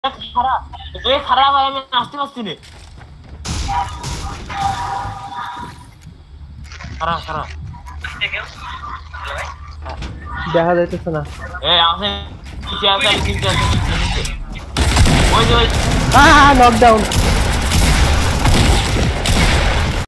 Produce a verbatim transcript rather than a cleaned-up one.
খারাপ এই খারাপ আমি আসতে পারছি না খারাপ খারাপ দেখা যাইতেছে না এই আছে নিচে আছে নিচে আছে ওই যে আ নকডাউন